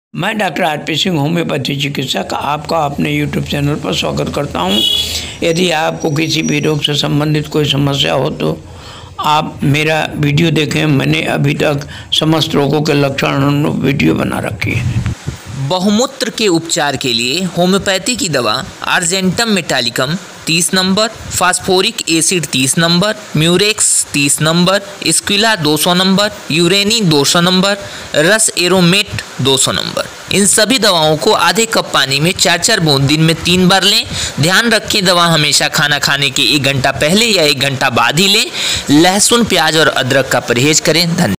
मैं doctor RP Singh homeopathy चिकित्सक आपका अपने यूट्यूब चैनल पर स्वागत करता हूं। यदि आपको किसी भी रोग से संबंधित कोई समस्या हो तो आप मेरा वीडियो देखें। मैंने अभी तक समस्त रोगों के लक्षण वीडियो बना रखी है। बहुमूत्र के उपचार के लिए होम्योपैथी की दवा argentum metallicum 30 number, phosphoric acid 30 number, murex 30 number, squilla 200 number, यूरेनी 200 नंबर, रस एरोमेट 200 नंबर। इन सभी दवाओं को आधे कप पानी में 4-4 बूंद दिन में 3 बार लें। ध्यान रखें, दवा हमेशा खाना खाने के 1 घंटा पहले या 1 घंटा बाद ही लें। लहसुन, प्याज और अदरक का परहेज करें। धन्यवाद।